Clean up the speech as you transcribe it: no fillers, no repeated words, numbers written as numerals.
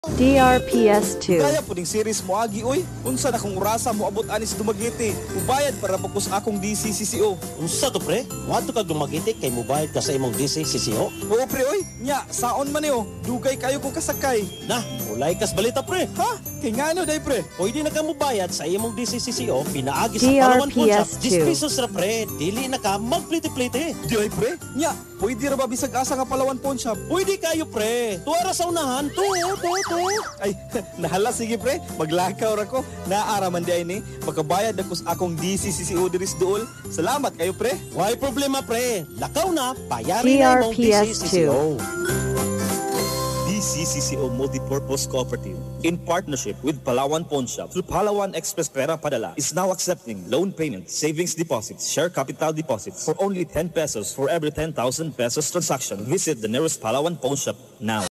DRPS2. Kaya po ning series mo agi oy. Unsa na kung urasa mo abot anis Dumaguete. Ubayad para pagkus akong DCCCO. Unsa to pre? Wato ka Dumaguete kay mobayad ka sa imong DCCCO? Oo pre oy. Nya saon man niyo. Dugay kayo ko kasakay. Na, ulay kas balita pre. Ha? Kay ngano day pre? Pwede na ka mobayad sa imong DCCCO pinaagi sa DRPS2. Palawan Pawn Shop. 10 pesos ra pre. Dili na ka magplite-plite. Di ay pre? Nya, pwede ra ba bisag asa nga Palawan Pawn Shop? Pwede kayo pre. Tuwara sa unahan. To. Ay, nahala sige pre. Maglakaw ra ko. Naaraman di ay ni. Pagkabayad ako sa akong DCCCO diris duol. Salamat kayo pre. Why problema pre? Lakaw na, bayarin na imong DRPS2. DCCCO. DCCCO Multipurpose Cooperative, in partnership with Palawan Pawn Shop through Palawan Express Pera Padala, is now accepting loan payments, savings deposits, share capital deposits for only 10 pesos for every 10,000 pesos transaction. Visit the nearest Palawan Pawn Shop now.